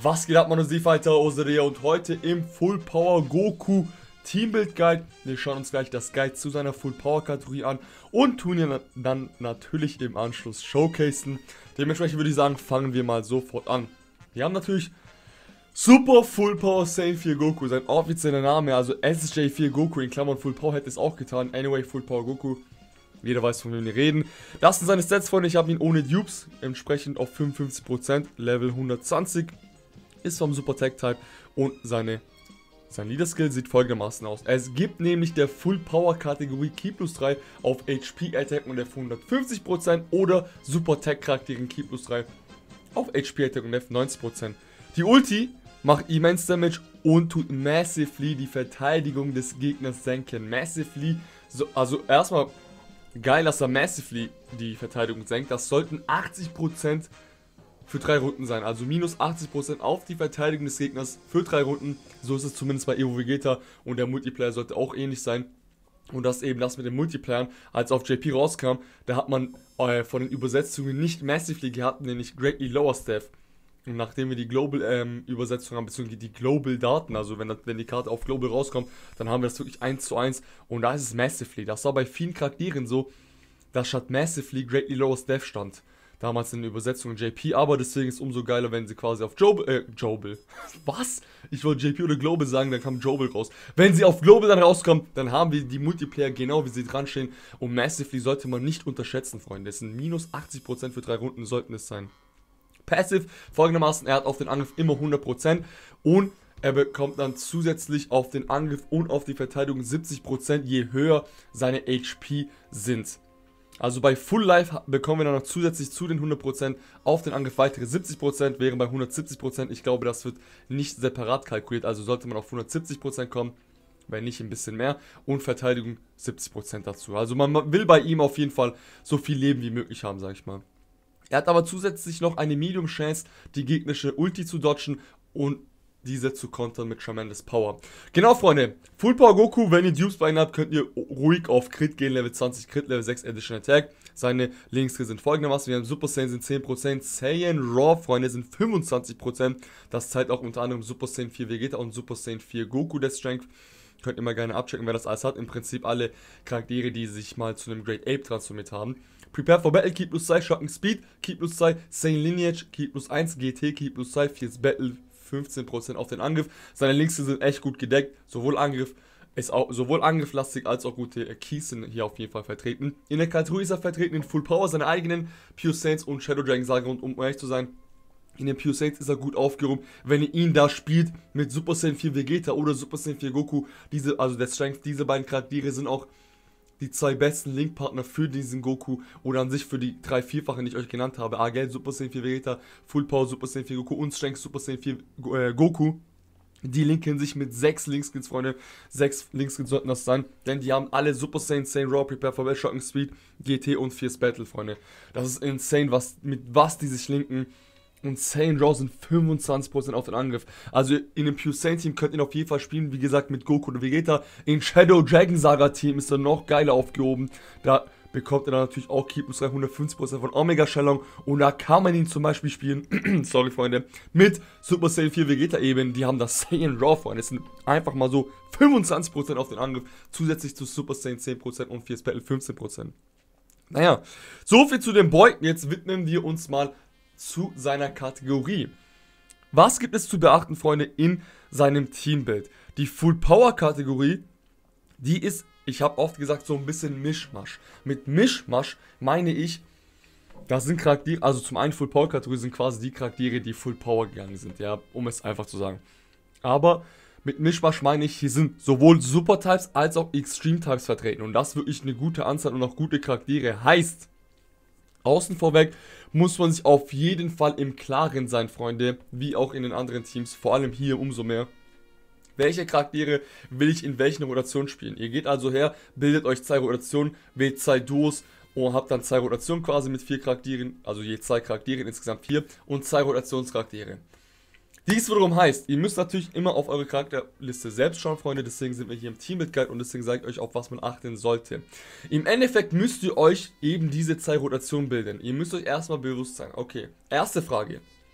Was geht ab, Mann und Sie-Fighter, Oseria, und heute im Full Power Goku Teambuild Guide. Wir schauen uns gleich das Guide zu seiner Full Power Kategorie an und tun ihn dann natürlich im Anschluss showcasen. Dementsprechend würde ich sagen, fangen wir mal sofort an. Wir haben natürlich Super Full Power Saiyan 4 Goku, sein offizieller Name, also SSJ4 Goku, in Klammern Full Power hätte es auch getan. Anyway, Full Power Goku. Jeder weiß, von wem wir reden. Das sind seine Stats, Freunde. Ich habe ihn ohne Dupes, entsprechend auf 55%, Level 120. Ist vom Super Tech Type und sein Leader Skill sieht folgendermaßen aus. Es gibt nämlich der Full Power Kategorie Ki plus 3 auf HP Attack und F 150% oder Super Tech Charakteren Ki plus 3 auf HP Attack und F 90%. Die Ulti macht immens Damage und tut massively die Verteidigung des Gegners senken. Massively, also erstmal geil, dass er massively die Verteidigung senkt. Das sollten 80% für 3 Runden sein, also minus 80% auf die Verteidigung des Gegners für 3 Runden. So ist es zumindest bei Evo Vegeta und der Multiplayer sollte auch ähnlich sein. Und das eben das mit den Multiplayern, als auf JP rauskam, da hat man von den Übersetzungen nicht massively gehabt, nämlich greatly lower Staff. Und nachdem wir die Global Übersetzung haben, beziehungsweise die Global Daten, also wenn die Karte auf Global rauskommt, dann haben wir das wirklich 1:1 und da ist es massively. Das war bei vielen Charakteren so, dass statt massively greatly lower Staff stand. Damals in der Übersetzung JP, aber deswegen ist es umso geiler, wenn sie quasi auf Jobel. Was? Ich wollte JP oder Global sagen, dann kam Jobel raus. Wenn sie auf Global dann rauskommen, dann haben wir die Multiplayer genau wie sie dran stehen. Und Massively sollte man nicht unterschätzen, Freunde. Es sind minus 80% für 3 Runden sollten es sein. Passive folgendermaßen, er hat auf den Angriff immer 100% und er bekommt dann zusätzlich auf den Angriff und auf die Verteidigung 70%, je höher seine HP sind. Also bei Full Life bekommen wir dann noch zusätzlich zu den 100% auf den Angriff weitere 70%, während bei 170%, ich glaube, das wird nicht separat kalkuliert, also sollte man auf 170% kommen, wenn nicht ein bisschen mehr, und Verteidigung 70% dazu. Also man will bei ihm auf jeden Fall so viel Leben wie möglich haben, sag ich mal. Er hat aber zusätzlich noch eine Medium Chance, die gegnerische Ulti zu dodgen und diese zu kontern mit Tremendous Power. Genau, Freunde, Full Power Goku, wenn ihr Dupes bei ihm habt, könnt ihr ruhig auf Crit gehen, Level 20 Crit, Level 6 Additional Attack. Seine Linkskills sind folgendermaßen, wir haben Super Saiyan sind 10%, Saiyan Raw, Freunde, sind 25%. Das zeigt auch unter anderem Super Saiyan 4 Vegeta und Super Saiyan 4 Goku der Strength. Könnt ihr mal gerne abchecken, wer das alles hat. Im Prinzip alle Charaktere, die sich mal zu einem Great Ape transformiert haben. Prepare for Battle, Ki plus 2, Shocking Speed, Ki plus 2, Saiyan Lineage, Ki plus 1, GT, Ki plus 2, Fierce Battle, 15% auf den Angriff. Seine Links sind echt gut gedeckt, sowohl angrifflastig als auch gute Keys sind hier auf jeden Fall vertreten. In der Kategorie ist er vertreten in Full Power, seine eigenen Pure Saints und Shadow Dragon Saga, und um ehrlich zu sein, in den Pure Saints ist er gut aufgehoben, wenn ihr ihn da spielt mit Super Saiyan 4 Vegeta oder Super Saiyan 4 Goku. Also der Strength, diese beiden Charaktere sind auch die 2 besten Link-Partner für diesen Goku oder an sich für die 3-4-fachen, die ich euch genannt habe. Argel, Super Saiyan 4 Vegeta, Full Power, Super Saiyan 4 Goku und Strength, Super Saiyan 4 Goku. Die linken sich mit 6 Linkskills, Freunde. 6 Linkskills sollten das sein, denn die haben alle Super Saiyan, Saiyan Raw, Prepare for Battle, Shocking Speed, GT und Fierce Battle, Freunde. Das ist insane, mit was die sich linken. Und Saiyan Raw sind 25% auf den Angriff. Also in dem Pure Saiyan Team könnt ihr auf jeden Fall spielen, wie gesagt, mit Goku und Vegeta. In Shadow Dragon Saga Team ist er noch geiler aufgehoben. Da bekommt er dann natürlich auch Ki plus 350% von Omega Shenlong. Und da kann man ihn zum Beispiel spielen, sorry Freunde, mit Super Saiyan 4 Vegeta eben. Die haben das Saiyan Raw, Freunde. Das sind einfach mal so 25% auf den Angriff. Zusätzlich zu Super Saiyan 10% und Fierce Battle 15%. Naja, so viel zu dem Boy. Jetzt widmen wir uns mal zu seiner Kategorie. Was gibt es zu beachten, Freunde, in seinem Teambuild? Die Full Power Kategorie, die ist, ich habe oft gesagt, so ein bisschen Mischmasch. Mit Mischmasch meine ich, das sind Charaktere, also zum einen Full Power Kategorie sind quasi die Charaktere, die Full Power gegangen sind, ja, um es einfach zu sagen. Aber mit Mischmasch meine ich, hier sind sowohl Super Types als auch Extreme Types vertreten und das wirklich eine gute Anzahl und auch gute Charaktere. Heißt, außen vorweg muss man sich auf jeden Fall im Klaren sein, Freunde, wie auch in den anderen Teams, vor allem hier umso mehr. Welche Charaktere will ich in welchen Rotationen spielen? Ihr geht also her, bildet euch 2 Rotationen, wählt 2 Duos und habt dann 2 Rotationen quasi mit 4 Charakteren, also je 2 Charaktere, insgesamt 4 und 2 Rotationscharaktere. Dies wiederum heißt, ihr müsst natürlich immer auf eure Charakterliste selbst schauen, Freunde, deswegen sind wir hier im Teambuild Guide und deswegen sage ich euch, auf was man achten sollte. Im Endeffekt müsst ihr euch eben diese 2 Rotationen bilden. Ihr müsst euch erstmal bewusst sein, okay, erste Frage.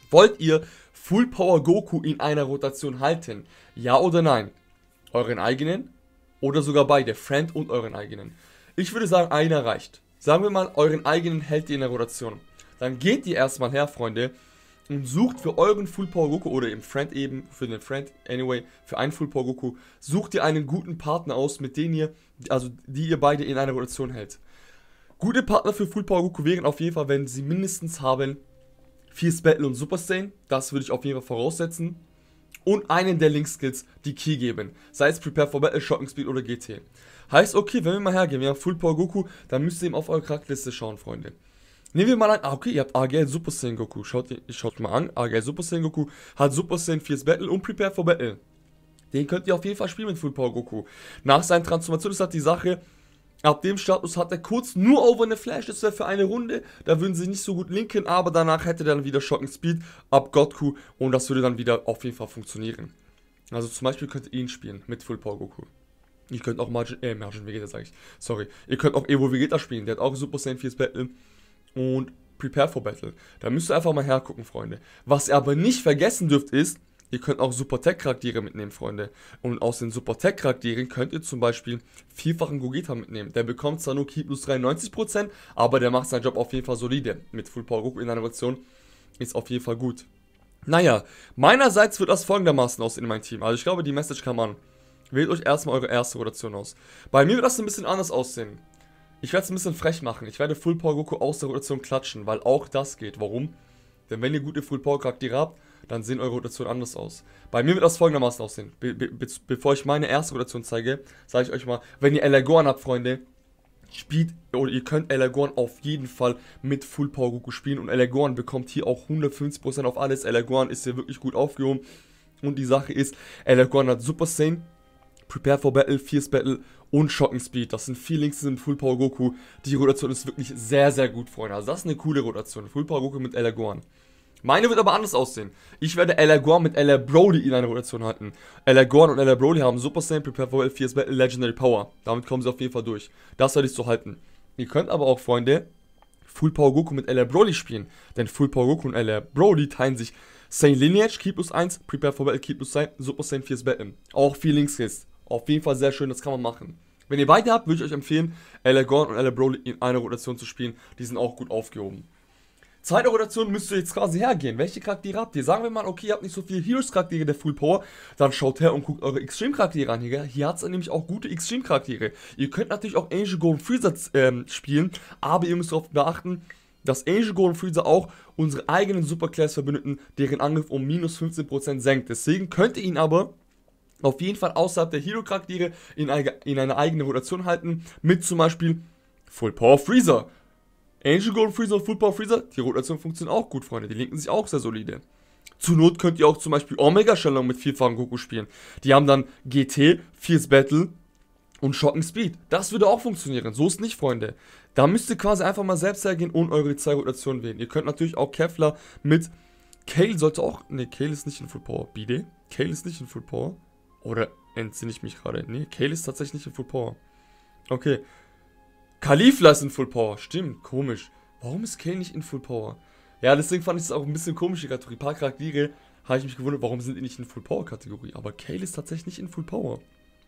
Wollt ihr Full Power Goku in einer Rotation halten? Ja oder nein? Euren eigenen oder sogar beide, Friend und euren eigenen? Ich würde sagen, einer reicht. Sagen wir mal, euren eigenen hält ihr in der Rotation. Dann geht ihr erstmal her, Freunde, und sucht für euren Full Power Goku oder im Friend eben, für den Friend, anyway, für einen Full Power Goku, sucht ihr einen guten Partner aus, mit denen ihr, also die ihr beide in einer Rotation hält. Gute Partner für Full Power Goku wären auf jeden Fall, wenn sie mindestens haben Fierce Battle und Super Saiyan, das würde ich auf jeden Fall voraussetzen. Und einen der Link-Skills, die Key geben, sei es Prepare for Battle, Shocking Speed oder GT. Heißt, okay, wenn wir mal hergehen, wir haben Full Power Goku, dann müsst ihr eben auf eure Charakterliste schauen, Freunde. Nehmen wir mal an, okay, ihr habt AGL Super Saiyan Goku, schaut mal an, AGL Super Saiyan Goku hat Super Saiyan Fierce Battle und Prepare for Battle. Den könnt ihr auf jeden Fall spielen mit Full Power Goku. Nach seiner Transformation ist halt die Sache, ab dem Status hat er kurz nur Over eine Flash, das wäre für eine Runde, da würden sie nicht so gut linken, aber danach hätte er dann wieder Shocking Speed ab Goku und das würde dann wieder auf jeden Fall funktionieren. Also zum Beispiel könnt ihr ihn spielen mit Full Power Goku. Ihr könnt auch Margin Vegeta, sag ich, sorry. Ihr könnt auch Evo Vegeta spielen, der hat auch Super Saiyan 4 Battle und Prepare for Battle. Da müsst ihr einfach mal hergucken, Freunde. Was ihr aber nicht vergessen dürft ist, ihr könnt auch Super Tech Charaktere mitnehmen, Freunde. Und aus den Super Tech Charakteren könnt ihr zum Beispiel vierfachen Gogeta mitnehmen. Der bekommt zwar nur Ki plus 93%, aber der macht seinen Job auf jeden Fall solide. Mit Full Power Goku in einer Version ist auf jeden Fall gut. Naja, meinerseits wird das folgendermaßen aussehen in meinem Team. Also ich glaube, die Message kam an. Wählt euch erstmal eure erste Rotation aus. Bei mir wird das ein bisschen anders aussehen. Ich werde es ein bisschen frech machen. Ich werde Full Power Goku aus der Rotation klatschen, weil auch das geht. Warum? Denn wenn ihr gute Full Power Charaktere habt, dann sehen eure Rotationen anders aus. Bei mir wird das folgendermaßen aussehen. Bevor ich meine erste Rotation zeige, sage ich euch mal, wenn ihr Elagorn habt, Freunde, spielt, oder ihr könnt Elagorn auf jeden Fall mit Full Power Goku spielen. Und Elagorn bekommt hier auch 150% auf alles. Elagorn ist hier wirklich gut aufgehoben. Und die Sache ist, Elagorn hat Super Saiyan, Prepare for Battle, Fierce Battle und Shocking Speed. Das sind 4 Links in Full Power Goku. Die Rotation ist wirklich sehr, sehr gut, Freunde. Also das ist eine coole Rotation. Full Power Goku mit Elagorn. Meine wird aber anders aussehen. Ich werde Elagorn mit Ella Brody in einer Rotation halten. Elagorn und Ella Brody haben Super Saiyan, Prepare for Battle, Fierce Battle, Legendary Power. Damit kommen sie auf jeden Fall durch. Das werde ich so halten. Ihr könnt aber auch, Freunde, Full Power Goku mit Ella Brody spielen. Denn Full Power Goku und Ella Brody teilen sich Saiyan Lineage, Ki plus 1, Prepare for Battle, Ki plus 2, Super Saiyan, Fierce Battle. Auch 4 Linkskills. Auf jeden Fall sehr schön, das kann man machen. Wenn ihr beide habt, würde ich euch empfehlen, Elagorn und Ella Brody in einer Rotation zu spielen. Die sind auch gut aufgehoben. Zweite Rotation müsst ihr jetzt quasi hergehen. Welche Charaktere habt ihr? Sagen wir mal, okay, ihr habt nicht so viele Heroes-Charaktere der Full Power, dann schaut her und guckt eure Extreme-Charaktere an. Hier hat es nämlich auch gute Extreme-Charaktere. Ihr könnt natürlich auch Angel Golden Freezer spielen, aber ihr müsst darauf beachten, dass Angel Golden Freezer auch unsere eigenen Superclass-Verbündeten, deren Angriff um minus 15% senkt. Deswegen könnt ihr ihn aber auf jeden Fall außerhalb der Hero-Charaktere in eine eigene Rotation halten, mit zum Beispiel Full Power Freezer. Angel Golden Freezer und Full Power Freezer, die Rotation funktioniert auch gut, Freunde. Die linken sich auch sehr solide. Zur Not könnt ihr auch zum Beispiel Omega Shenlong mit vierfachen Goku spielen. Die haben dann GT, Fierce Battle und Shocking Speed. Das würde auch funktionieren. So ist nicht, Freunde. Da müsst ihr quasi einfach mal selbst hergehen und eure 2 Rotationen wählen. Ihr könnt natürlich auch Kefla mit Kale sollte auch. Ne, Kale ist nicht in Full Power. Bide? Kale ist nicht in Full Power. Oder entsinne ich mich gerade? Ne, Kale ist tatsächlich nicht in Full Power. Okay. Caulifla ist in Full Power. Stimmt, komisch. Warum ist Kale nicht in Full Power? Ja, deswegen fand ich es auch ein bisschen komische Kategorie. Ein paar Charaktere habe ich mich gewundert, warum sind die nicht in Full Power Kategorie. Aber Kale ist tatsächlich nicht in Full Power.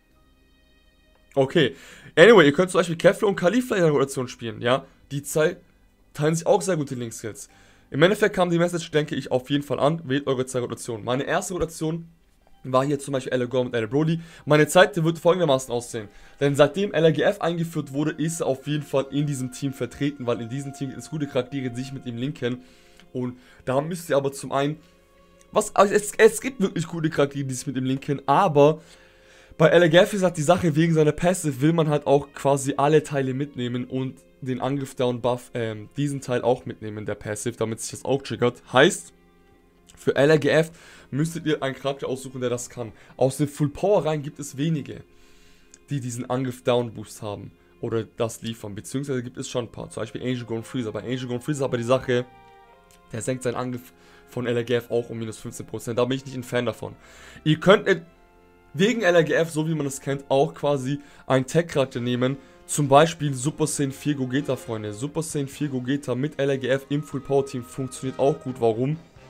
Okay. Anyway, ihr könnt zum Beispiel Kefla und Caulifla in der Rotation spielen, ja. Die teilen sich auch sehr gute Link-Skills. Im Endeffekt kam die Message, denke ich, auf jeden Fall an. Wählt eure 2 Rotationen. Meine erste Rotation war hier zum Beispiel Elagorn mit Ella Brody. Meine zweite wird folgendermaßen aussehen. Denn seitdem LGF eingeführt wurde, ist er auf jeden Fall in diesem Team vertreten, weil in diesem Team gibt es gute Charaktere, die sich mit ihm linken. Und da müsst ihr aber zum einen, es gibt wirklich gute Charaktere, die sich mit ihm linken, aber bei LGF ist halt die Sache, wegen seiner Passive will man halt auch quasi alle Teile mitnehmen und den Angriff Down Buff, diesen Teil auch mitnehmen, der Passive, damit sich das auch triggert. Heißt, für LRGF müsstet ihr einen Charakter aussuchen, der das kann. Aus den Full Power Reihen gibt es wenige, die diesen Angriff Down Boost haben oder das liefern. Beziehungsweise gibt es schon ein paar. Zum Beispiel Angel Golden Freezer. Bei Angel Golden Freezer aber die Sache, der senkt seinen Angriff von LRGF auch um minus 15%. Da bin ich nicht ein Fan davon. Ihr könnt wegen LRGF, so wie man es kennt, auch quasi einen Tech-Charakter nehmen. Zum Beispiel Super Saiyan 4 Gogeta, Freunde. Super Saiyan 4 Gogeta mit LRGF im Full Power Team funktioniert auch gut. Warum?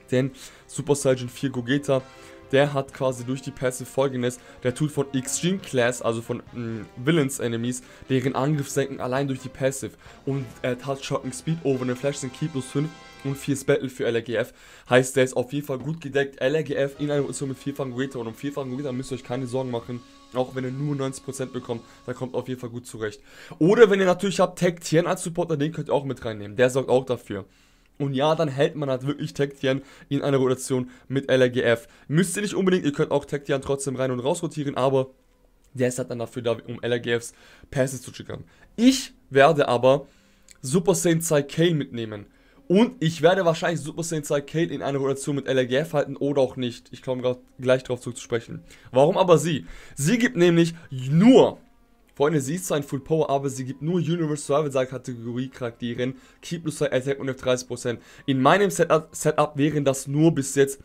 Denn Super Saiyan 4 Gogeta, der hat quasi durch die Passive folgendes, der tut von Extreme Class, also von Villains Enemies, deren Angriff senken allein durch die Passive. Und er hat Shocking Speed, Over eine Flash sind Ki plus 5 und 4 Battle für LRGF. Heißt, der ist auf jeden Fall gut gedeckt. LRGF in einer Rotation mit 4-fachen Gogeta, und um 4-fachen Gogeta müsst ihr euch keine Sorgen machen. Auch wenn er nur 90% bekommt, da kommt auf jeden Fall gut zurecht. Oder wenn ihr natürlich habt Tech Tien als Supporter, den könnt ihr auch mit reinnehmen. Der sorgt auch dafür. Und ja, dann hält man halt wirklich Tech Tien in einer Rotation mit LRGF. Müsst ihr nicht unbedingt, ihr könnt auch Tech Tien trotzdem rein und raus rotieren, aber der ist halt dann dafür da, um LRGFs Passes zu triggern. Ich werde aber Super Saiyan 2 Kale mitnehmen. Und ich werde wahrscheinlich Super Saiyan 2 Kale in einer Rotation mit LRGF halten oder auch nicht. Ich komme gleich darauf zurückzusprechen. Warum aber sie? Sie gibt nämlich nur, Freunde, sie ist zwar ein Full Power, aber sie gibt nur Universe Survival Kategorie Charakteren, Ki plus 2 Attack und F30%. In meinem Setup wären das nur bis jetzt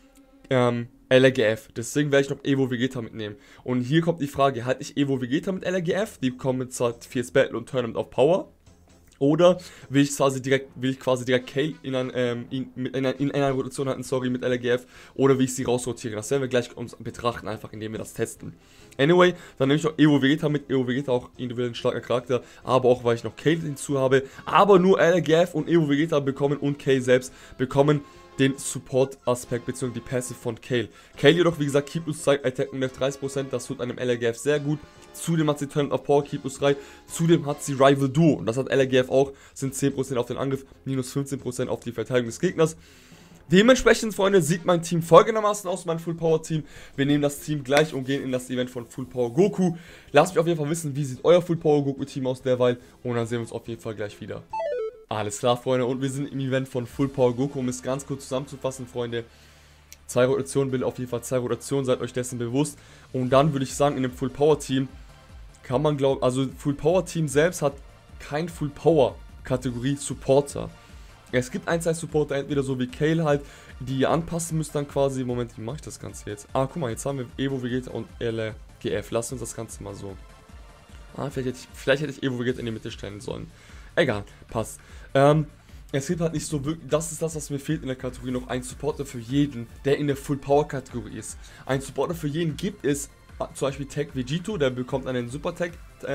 LRGF. Deswegen werde ich noch Evo Vegeta mitnehmen. Und hier kommt die Frage, halte ich Evo Vegeta mit LRGF? Die kommen mit zwar 4 Battle und Tournament of Power. Oder will ich quasi direkt Kale in einer Rotation halten, sorry, mit LRGF, oder wie ich sie rausrotiere. Das werden wir gleich uns betrachten, einfach indem wir das testen. Anyway, dann nehme ich noch Evo Vegeta mit. Evo Vegeta auch individuell ein starker Charakter, aber auch weil ich noch Kale hinzu habe. Aber nur LRGF und Evo Vegeta bekommen und Kale selbst bekommen den Support-Aspekt bzw. die Passive von Kale. Kale jedoch, wie gesagt, Ki plus 2 Attack und F30%, das tut einem LRGF sehr gut. Zudem hat sie Tournament of Power, Ki plus 3. Zudem hat sie Rival Duo. Und das hat LRGF auch. Sind 10% auf den Angriff, minus 15% auf die Verteidigung des Gegners. Dementsprechend, Freunde, sieht mein Team folgendermaßen aus, mein Full Power Team. Wir nehmen das Team gleich und gehen in das Event von Full Power Goku. Lasst mich auf jeden Fall wissen, wie sieht euer Full Power Goku Team aus derweil. Und dann sehen wir uns auf jeden Fall gleich wieder. Alles klar, Freunde. Und wir sind im Event von Full Power Goku. Um es ganz kurz zusammenzufassen, Freunde. 2 Rotationen, will auf jeden Fall 2 Rotationen, seid euch dessen bewusst. Und dann würde ich sagen, in dem Full Power Team kann man glauben, also Full Power Team selbst hat kein Full Power Kategorie Supporter. Es gibt ein, zwei Supporter, entweder so wie Kale halt, die ihr anpassen müsst dann quasi. Moment, wie mache ich das Ganze jetzt? Ah, guck mal, jetzt haben wir Evo Vegeta und LRGF. Lasst uns das Ganze mal so. Ah, vielleicht hätte ich Evo Vegeta in die Mitte stellen sollen. Egal, passt. Es gibt halt nicht so wirklich, das ist das, was mir fehlt in der Kategorie, noch ein Supporter für jeden, der in der Full Power Kategorie ist. Ein Supporter für jeden gibt es, zum Beispiel Tech Vegito, der bekommt einen Super Tech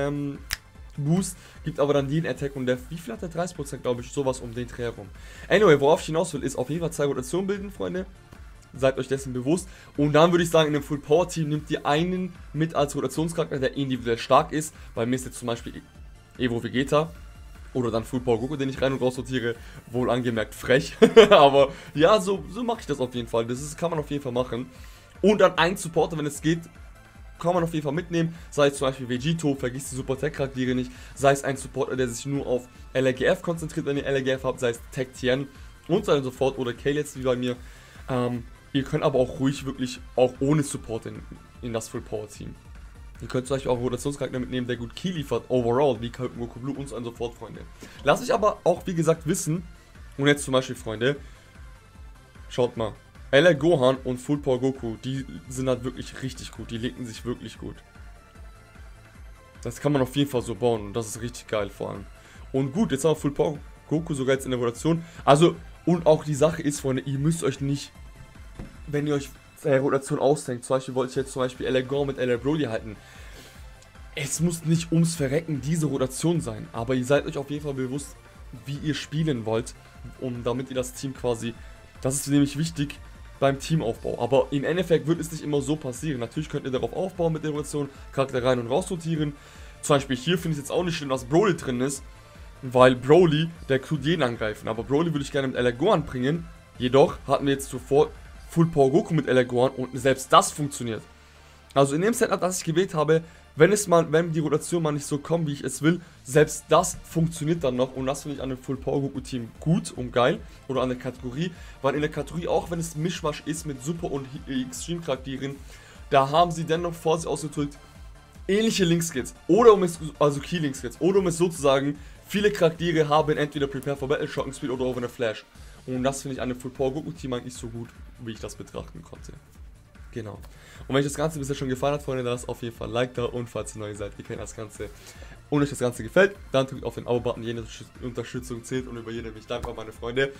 Boost, gibt aber dann den Attack und der, wie viel hat der? 30%, glaube ich, sowas um den Dreh herum. Anyway, worauf ich hinaus will, ist auf jeden Fall 2 Rotationen bilden, Freunde. Seid euch dessen bewusst. Und dann würde ich sagen, in einem Full Power Team nehmt ihr einen mit als Rotationscharakter, der individuell stark ist. Bei mir ist jetzt zum Beispiel Evo Vegeta. Oder dann Full Power Goku, den ich rein und raus sortiere. Wohl angemerkt frech. Aber ja, so mache ich das auf jeden Fall. Kann man auf jeden Fall machen. Und dann ein Supporter, wenn es geht, kann man auf jeden Fall mitnehmen. Sei es zum Beispiel Vegito, vergisst die Super Tech Charaktere nicht. Sei es ein Supporter, der sich nur auf LRGF konzentriert, wenn ihr LRGF habt. Sei es Tech Tien und so weiter und so fort. Oder Kale jetzt wie bei mir. Ihr könnt aber auch ruhig wirklich auch ohne Support in das Full Power Team. Ihr könnt zum Beispiel auch einen Rotationscharakter mitnehmen, der gut Ki liefert, overall, wie Goku Blue und so und so fort, Freunde. Lasst euch aber auch, wie gesagt, wissen, und jetzt zum Beispiel, Freunde, schaut mal, LR Gohan und Full Power Goku, die sind halt wirklich richtig gut, die legen sich wirklich gut. Das kann man auf jeden Fall so bauen und das ist richtig geil vor allem. Und gut, jetzt haben wir Full Power Goku sogar jetzt in der Rotation. Also, und auch die Sache ist, Freunde, ihr müsst euch nicht, wenn ihr euch Rotation ausdenkt, zum Beispiel wollte ich jetzt zum Beispiel LR Gohan mit LR Broly halten. Es muss nicht ums Verrecken diese Rotation sein, aber ihr seid euch auf jeden Fall bewusst, wie ihr spielen wollt, damit ihr das Team quasi, das ist nämlich wichtig beim Teamaufbau, aber im Endeffekt wird es nicht immer so passieren. Natürlich könnt ihr darauf aufbauen mit der Rotation, Charakter rein und raus rotieren. Zum Beispiel hier finde ich es jetzt auch nicht schlimm, dass Broly drin ist, weil Broly, der tut jeden angreifen, aber Broly würde ich gerne mit LR Gohan bringen, jedoch hatten wir jetzt zuvor Full Power Goku mit LR Gohan und selbst das funktioniert. Also in dem Setup, das ich gewählt habe, wenn die Rotation mal nicht so kommt, wie ich es will, selbst das funktioniert dann noch und das finde ich an dem Full Power Goku Team gut und geil oder an der Kategorie, weil in der Kategorie, auch wenn es Mischmasch ist mit Super und Extreme Charakteren, da haben sie dennoch vor sich ausgedrückt ähnliche Linkskills oder also Key Linkskills oder um es so zu sagen, viele Charaktere haben entweder Prepare for Battle, Shocking Speed oder Over eine Flash. Und das finde ich an dem Full Power Goku Team eigentlich so gut, wie ich das betrachten konnte. Genau. Und wenn euch das Ganze bisher schon gefallen hat, Freunde, dann lasst auf jeden Fall ein Like da und falls ihr neu seid, ihr kennt das Ganze und euch das Ganze gefällt, dann drückt auf den Abo-Button, jede Unterstützung zählt und über jede bin ich dankbar, meine Freunde.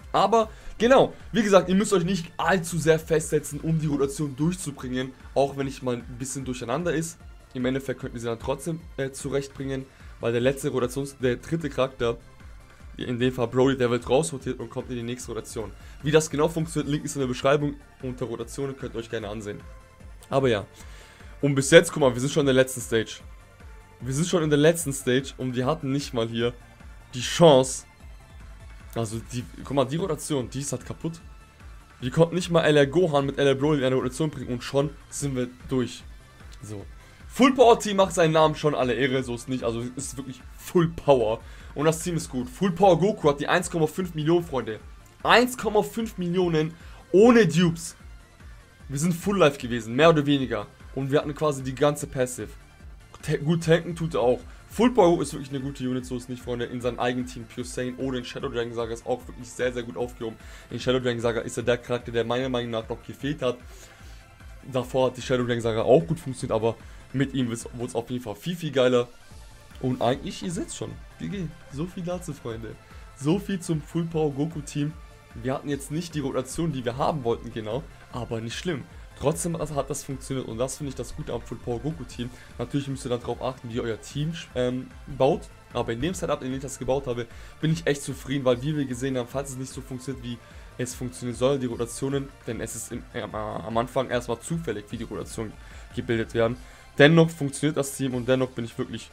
Aber genau, wie gesagt, ihr müsst euch nicht allzu sehr festsetzen, um die Rotation durchzubringen, auch wenn ich mal ein bisschen durcheinander ist. Im Endeffekt könnt ihr sie dann trotzdem zurechtbringen, weil der dritte Charakter, in dem Fall Brody, der wird rausrotiert und kommt in die nächste Rotation. Wie das genau funktioniert, Link ist in der Beschreibung unter Rotationen, könnt ihr euch gerne ansehen. Aber ja, und bis jetzt, guck mal, wir sind schon in der letzten Stage. Wir sind schon in der letzten Stage und wir hatten nicht mal hier die Chance. Also, guck mal, die Rotation, die ist halt kaputt. Wir konnten nicht mal LR Gohan mit LR Broly in eine Rotation bringen und schon sind wir durch. So. Full Power Team macht seinen Namen schon alle Ehre, so ist nicht. Also, es ist wirklich Full Power. Und das Team ist gut. Full Power Goku hat die 1,5 Millionen, Freunde. 1,5 Millionen ohne Dupes. Wir sind Full Life gewesen, mehr oder weniger. Und wir hatten quasi die ganze Passive. Gut tanken tut er auch. Full Power Goku ist wirklich eine gute Unit, so ist nicht, Freunde. In seinem eigenen Team Pure Saiyan oder in Shadow Dragon Saga ist auch wirklich sehr, sehr gut aufgehoben. In Shadow Dragon Saga ist er der Charakter, der meiner Meinung nach noch gefehlt hat. Davor hat die Shadow Dragon Saga auch gut funktioniert, aber mit ihm wurde es auf jeden Fall viel, viel geiler. Und eigentlich, ihr seht schon, GG, so viel dazu, Freunde. So viel zum Full Power Goku Team. Wir hatten jetzt nicht die Rotation, die wir haben wollten, genau, aber nicht schlimm. Trotzdem hat das funktioniert und das finde ich das Gute am Full Power Goku Team. Natürlich müsst ihr dann darauf achten, wie ihr euer Team baut. Aber in dem Setup, in dem ich das gebaut habe, bin ich echt zufrieden, weil wie wir gesehen haben, falls es nicht so funktioniert, wie es funktionieren soll, die Rotationen, denn es ist am Anfang erstmal zufällig, wie die Rotationen gebildet werden. Dennoch funktioniert das Team und dennoch bin ich wirklich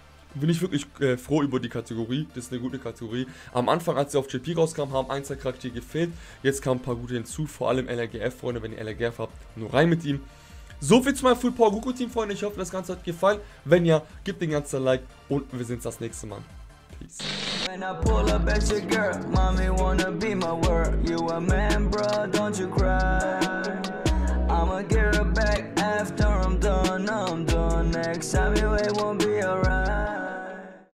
froh über die Kategorie. Das ist eine gute Kategorie. Am Anfang, als sie auf JP rauskam, haben ein, zwei Charaktere gefehlt. Jetzt kamen ein paar gute hinzu, vor allem LRGF, Freunde. Wenn ihr LRGF habt, nur rein mit ihm. So viel zu meinem Full Power Goku Team, Freunde. Ich hoffe, das Ganze hat gefallen. Wenn ja, gebt den ganzen Like und wir sehen uns das nächste Mal. Peace. When I pull up at your girl, mommy wanna be my word. You a man, bro, don't you cry. I'ma get her back after I'm done. Next time you it won't be alright.